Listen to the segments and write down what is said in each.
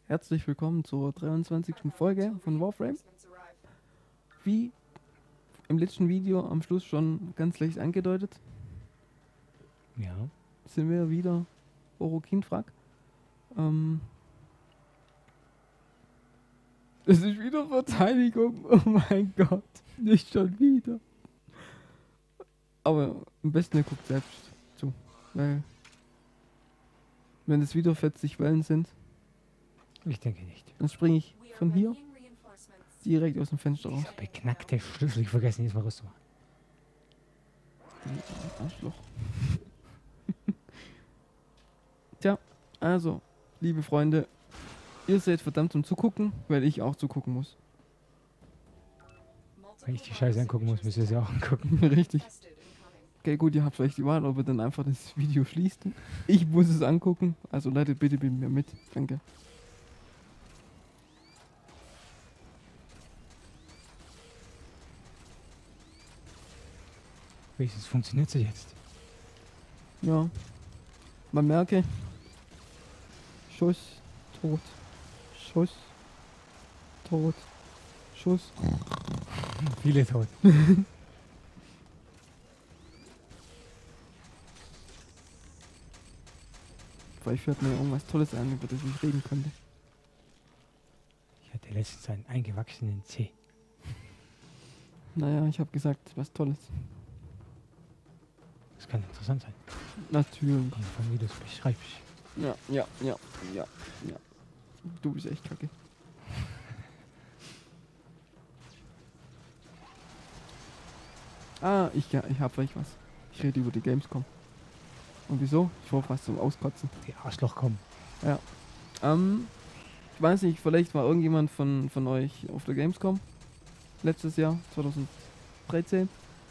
Herzlich willkommen zur 23. Folge von Warframe. Wie im letzten Video am Schluss schon ganz leicht angedeutet, Ja. sind wir wieder Orokin-Frag. Es ist wieder Verteidigung, oh mein Gott, nicht schon wieder. Aber am besten ihr guckt selbst zu, weil wenn es wieder 40 Wellen sind, Ich denke nicht. dann springe ich von hier direkt aus dem Fenster raus. Dieser beknackte Schlüssel, ich vergesse ihn jetzt mal rauszumachen. Arschloch. Tja, also, liebe Freunde, ihr seid verdammt zum Zugucken, weil ich auch zugucken muss. Wenn ich die Scheiße angucken muss, müsst ihr sie auch angucken. Richtig. Okay, gut, ihr habt vielleicht die Wahl, ob ihr dann einfach das Video schließt. Ich muss es angucken, also leitet bitte mit mir mit. Danke. Wenigstens funktioniert sie jetzt. Ja. Man merke, Schuss, tot. Schuss, tot. Schuss. Viele tot. Vielleicht fällt mir irgendwas Tolles ein, über das ich reden könnte. Ich hatte letztens einen eingewachsenen Zeh. Naja, ich habe gesagt, was Tolles. Das kann interessant sein. Natürlich. Kommt von wie du es beschreibst. Ja. Du bist echt kacke. Ich hab vielleicht was. Ich rede über die Gamescom. Und wieso? Ich war fast zum Auskotzen. Die Arschloch kommen. Ja. Ich weiß nicht, vielleicht war irgendjemand von euch auf der Gamescom letztes Jahr, 2013.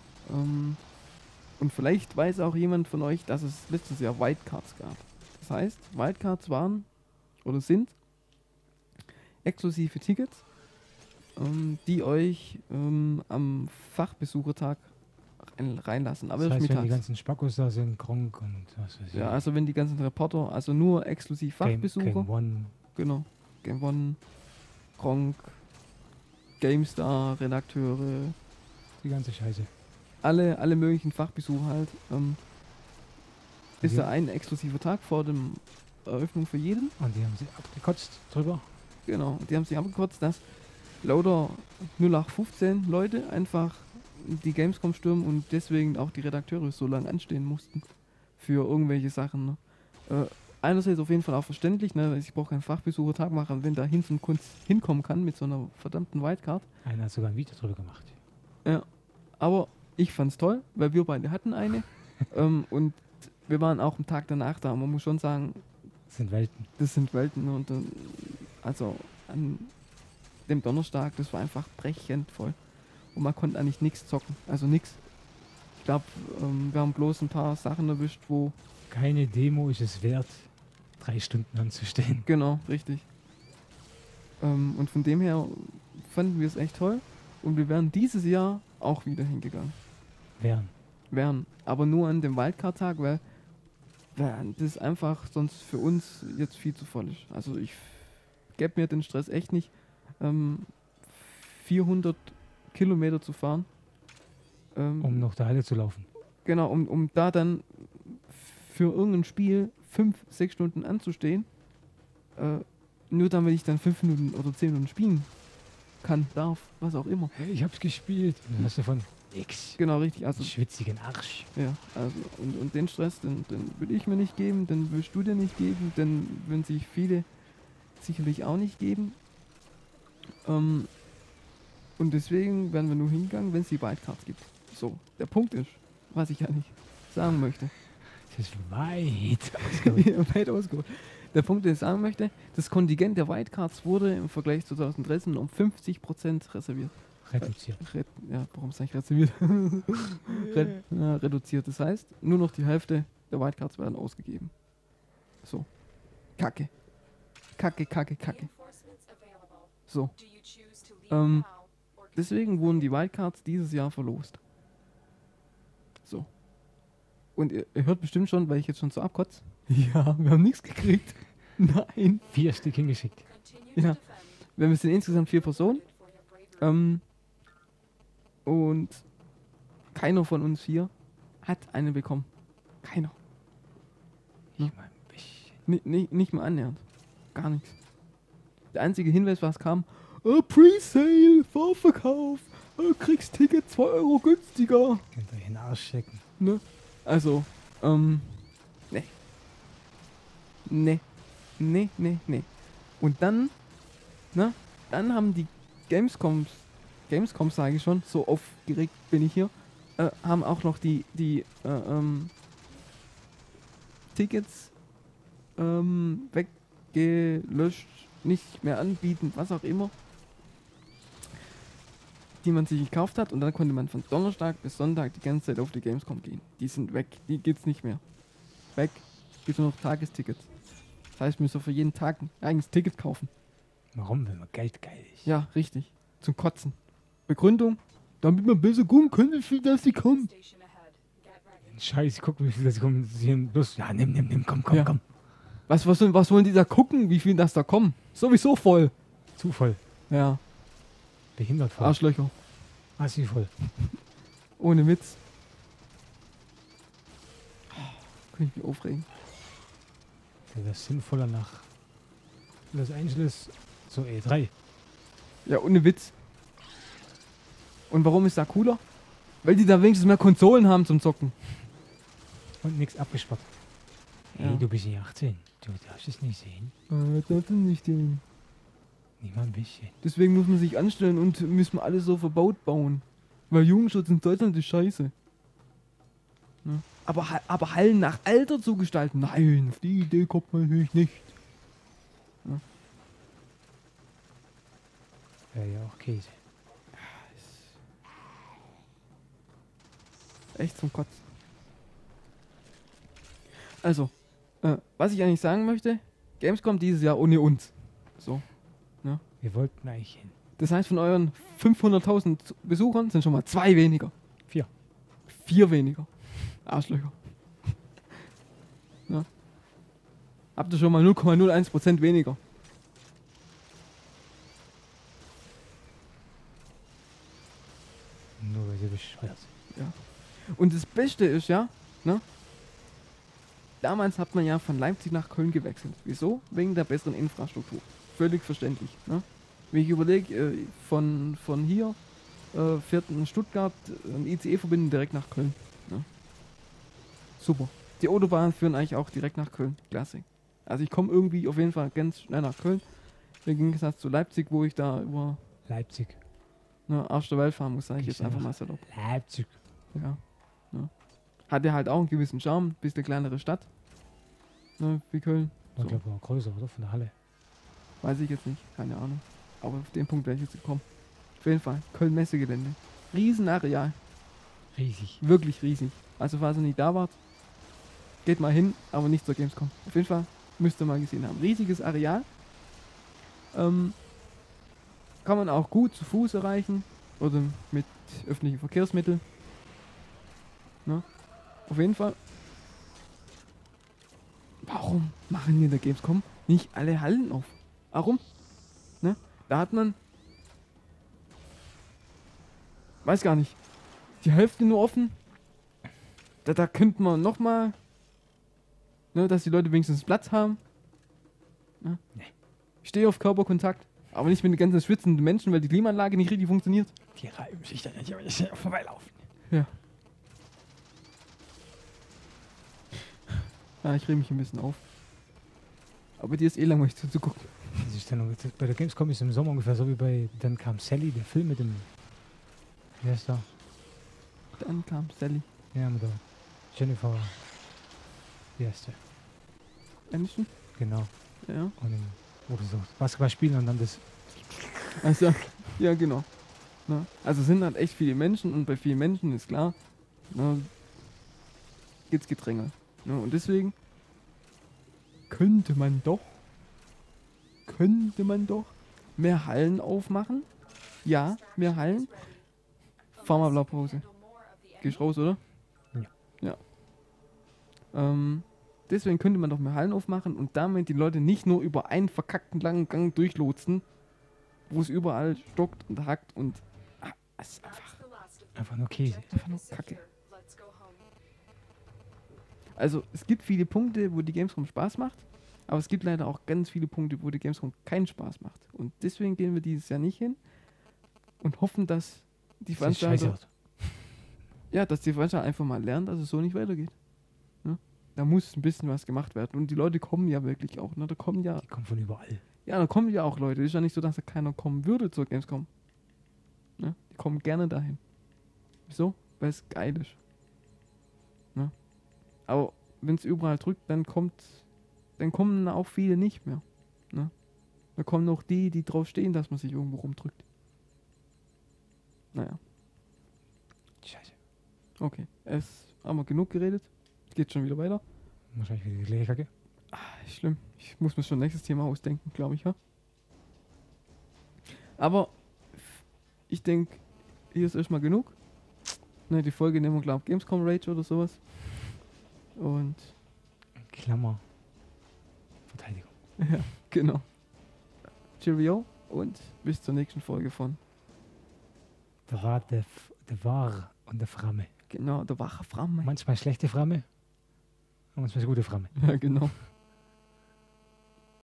Und vielleicht weiß auch jemand von euch, dass es letztes Jahr Wildcards gab. Das heißt, Wildcards waren oder sind exklusive Tickets, die euch am Fachbesuchertag reinlassen. Aber Das erst heißt, wenn die mittags. ganzen Spackos da sind, Gronk und was weiß ich. Ja, also wenn die ganzen Reporter, also nur exklusiv Fachbesucher. Game One. Genau. Game One, Gronk, GameStar, Redakteure, Die ganze Scheiße. alle möglichen Fachbesucher halt. Ist Ja. da ein exklusiver Tag vor dem Eröffnung für jeden. Und die haben sie abgekotzt drüber. Genau. Die haben sich abgekotzt, dass lauter 0815 Leute einfach die Gamescom stürmen und deswegen auch die Redakteure so lange anstehen mussten für irgendwelche Sachen. Ne? Einerseits auf jeden Fall auch verständlich, ne? Weil ich brauche keinen Fachbesuchertag machen, wenn da zum Kunst hinkommen kann mit so einer verdammten Wildcard. Einer hat sogar ein Video drüber gemacht. Ja, aber ich fand's toll, weil wir beide hatten eine und wir waren auch am Tag danach da. Und man muss schon sagen, Das sind Welten. das sind Welten. Ne? Und also an dem Donnerstag, das war einfach brechend voll. Und man konnte eigentlich nichts zocken, also nichts. Ich glaube, wir haben bloß ein paar Sachen erwischt, wo... Keine Demo ist es wert, 3 Stunden anzustehen. Genau, richtig. Und von dem her fanden wir es echt toll. Und wir wären dieses Jahr auch wieder hingegangen. Wären. Aber nur an dem Wildcard-Tag, weil das einfach sonst für uns jetzt viel zu voll ist. Also ich gebe mir den Stress echt nicht, 400 Kilometer zu fahren. Um noch der Halle zu laufen. Genau, um da dann für irgendein Spiel 5-6 Stunden anzustehen. Nur damit ich dann 5 Minuten oder 10 Minuten spielen kann, darf, was auch immer. Hey, ich hab's gespielt. Und dann hast du von X. Genau, richtig. Also, Schwitzigen Arsch. ja, also und den Stress, den will ich mir nicht geben, den willst du dir nicht geben, den würden sich viele sicherlich auch nicht geben. Und deswegen werden wir nur hingegangen, wenn es die Wildcards gibt. So, der Punkt ist, was ich eigentlich sagen möchte. Das ist weit ausgeholt. Weit ausgeholt. Der Punkt, den ich sagen möchte, das Kontingent der Wildcards wurde im Vergleich zu 2013 um 50% reserviert. Reduziert. Warum sage ich reserviert? Reduziert. Das heißt, nur noch die Hälfte der Wildcards werden ausgegeben. So. Kacke. Kacke. So. Deswegen wurden die Wildcards dieses Jahr verlost. So. Und ihr hört bestimmt schon, weil ich jetzt schon so abkotze. Ja, wir haben nichts gekriegt. Nein. 4 Stück hingeschickt. Ja. Wir sind insgesamt 4 Personen. Und keiner von uns 4 hat eine bekommen. Keiner. Ich mal ein bisschen. Nicht mal annähernd. Gar nichts. Der einzige Hinweis, was kam, Pre-Sale, Vorverkauf, kriegst Ticket 2 Euro günstiger. Könnt ihr in den Arsch stecken. Ne? Also, ne. Ne. Und dann, ne, dann haben die Gamescom sage ich schon, so aufgeregt bin ich hier, haben auch noch die Tickets weggelöscht, nicht mehr anbieten, was auch immer, die man sich gekauft hat, und dann konnte man von Donnerstag bis Sonntag die ganze Zeit auf die Gamescom gehen. Die sind weg, die gibt's nicht mehr. Weg, gibt nur noch Tagestickets. Das heißt, wir müssen für jeden Tag ein eigenes Ticket kaufen. Warum, wenn man Geld geil ist? Ja, richtig. Zum Kotzen. Begründung, damit man besser gucken kann, wie viel das sie kommen. Scheiße, guck, wie viel das kommen. Bloß, ja, nimm, komm, Ja. komm. Was wollen die da gucken, wie viel das da kommen? Sowieso voll. Zufall. Ja, Behindert voll. Arschlöcher. Assi voll. Ohne Witz. Kann ich mich aufregen. Das wäre sinnvoller nach Los Angeles zur E3. Ja, ohne Witz. Und warum ist da cooler? Weil die da wenigstens mehr Konsolen haben zum Zocken. Und nichts abgesperrt. Ja. Hey, du bist nicht 18. Du darfst es nicht sehen. Das nicht den. Nicht mal ein bisschen. Deswegen muss man sich anstellen und müssen alles so verbaut bauen. Weil Jugendschutz in Deutschland ist scheiße. Ne? Aber Hallen nach Alter zu gestalten, nein, auf die Idee kommt man natürlich nicht. Wäre ja auch Käse. Echt zum Kotzen. Also, was ich eigentlich sagen möchte, Gamescom dieses Jahr ohne uns. So. Wir wollten eigentlich hin. Das heißt, von euren 500.000 Besuchern sind schon mal 2 weniger. 4. 4 weniger. Arschlöcher. Ja. Habt ihr schon mal 0,01% weniger. Nur weil sie bescheuert sind. Ja. Und das Beste ist ja, ne? Damals hat man ja von Leipzig nach Köln gewechselt. Wieso? Wegen der besseren Infrastruktur. Völlig verständlich. Ne? Wenn ich überlege, von hier fährt in Stuttgart ein ICE-Verbindung direkt nach Köln. Ne? Super. Die Autobahnen führen eigentlich auch direkt nach Köln. Klasse. Also ich komme irgendwie auf jeden Fall ganz schnell nach Köln. Im Gegensatz zu Leipzig, wo ich da über Leipzig. Arsch der Welt fahren muss, sage ich jetzt einfach mal salopp. Leipzig. Ja. Ne? Hat ja halt auch einen gewissen Charme, bisschen kleinere Stadt. Ne, wie Köln. Ich So. glaube, war größer, oder? Von der Halle. Weiß ich jetzt nicht, keine Ahnung. Aber auf den Punkt wäre ich jetzt gekommen. Auf jeden Fall, Köln-Messegelände. Riesenareal. Riesig. Wirklich riesig. Also falls ihr nicht da wart, geht mal hin, aber nicht zur Gamescom. Auf jeden Fall müsst ihr mal gesehen haben. Riesiges Areal. Kann man auch gut zu Fuß erreichen. Oder mit öffentlichen Verkehrsmitteln. Ne? Auf jeden Fall. Warum machen die in der Gamescom nicht alle Hallen auf? Warum? Ne? Da hat man, weiß gar nicht, die Hälfte nur offen. Da könnte man nochmal, ne, dass die Leute wenigstens Platz haben. Ne? Nee. Ich stehe auf Körperkontakt, aber nicht mit den ganzen schwitzenden Menschen, weil die Klimaanlage nicht richtig funktioniert. Die reiben sich dann nicht, aber ich sehe vorbeilaufen. Ja. Ja, ich reg mich ein bisschen auf. Aber dir ist eh langweilig zuzugucken. Das ist dann, bei der Gamescom ist im Sommer ungefähr so wie bei Dann kam Sally, der Film mit dem. Wie heißt der? Dann kam Sally. Ja, mit der Jennifer. Wie heißt der? Aniston? Genau. Ja. Und dann, wo du so Basketball spielen und dann das. Also, ja, genau. Ne? Also es sind halt echt viele Menschen und bei vielen Menschen ist klar, ne, gibt's Gedränge. Ne? Und deswegen könnte man doch mehr Hallen aufmachen. Ja, mehr Hallen. Fahr mal Blaupause. Gehst raus, oder? Ja. Ja. Deswegen könnte man doch mehr Hallen aufmachen und damit die Leute nicht nur über einen verkackten langen Gang durchlotsen, wo es überall stockt und hackt und es ist Einfach nur Käse. einfach nur Kacke. Also es gibt viele Punkte, wo die Gamescom Spaß macht, aber es gibt leider auch ganz viele Punkte, wo die Gamescom keinen Spaß macht. Und deswegen gehen wir dieses Jahr nicht hin und hoffen, dass die Das ist scheiße Veranstalter, wird. dass die Veranstalter einfach mal lernen, dass es so nicht weitergeht. Ne? Da muss ein bisschen was gemacht werden. Und die Leute kommen ja wirklich auch. Ne? Da kommen ja von überall. auch Leute. Es ist ja nicht so, dass da keiner kommen würde zur Gamescom. Ne? Die kommen gerne dahin. Wieso? Weil es geil ist. Ne? Aber wenn es überall drückt, dann kommen auch viele nicht mehr. Ne? Da kommen noch die drauf stehen, dass man sich irgendwo rumdrückt. Naja, Scheiße. okay. Es haben wir genug geredet. Geht schon wieder weiter. Wahrscheinlich wieder die gleiche Kacke. Schlimm. Ich muss mir schon nächstes Thema ausdenken, glaube ich, ja. Aber ich denke, hier ist erstmal genug. Ne, die Folge nehmen wir, glaube ich, Gamescom Rage oder sowas. Und Klammer. Verteidigung. ja, genau. Cheerio und bis zur nächsten Folge von Da war der War und der Framme. genau, der wache Framme. Manchmal schlechte Framme und manchmal gute Framme. Ja, genau.